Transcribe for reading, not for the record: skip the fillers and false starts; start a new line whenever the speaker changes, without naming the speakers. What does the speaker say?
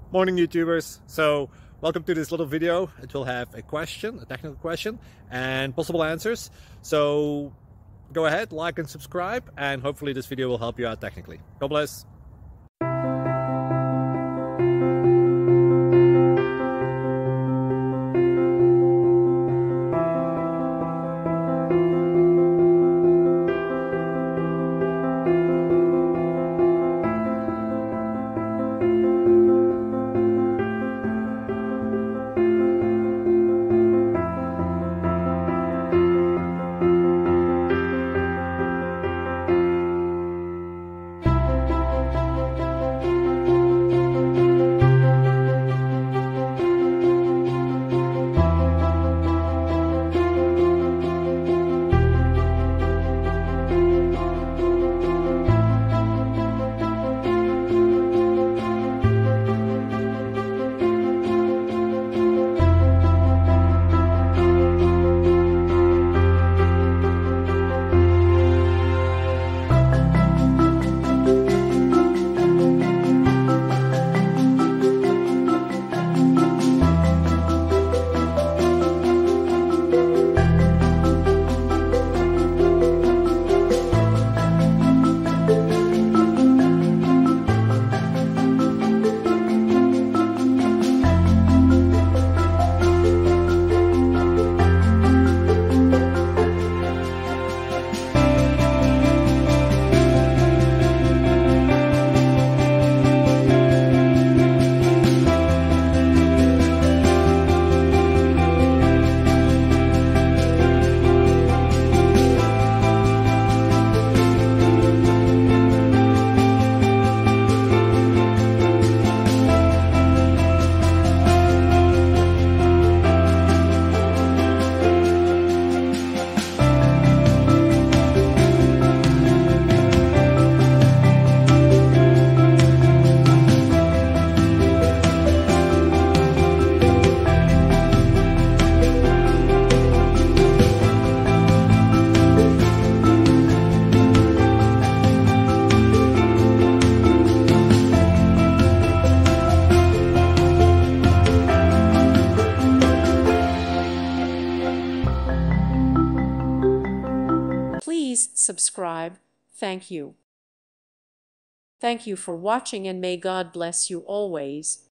Morning YouTubers. So welcome to this little video. It will have a question, a technical question, and possible answers. So go ahead, like and subscribe, and hopefully this video will help you out technically. God bless.
Please subscribe. Thank you. Thank you for watching, and may God bless you always.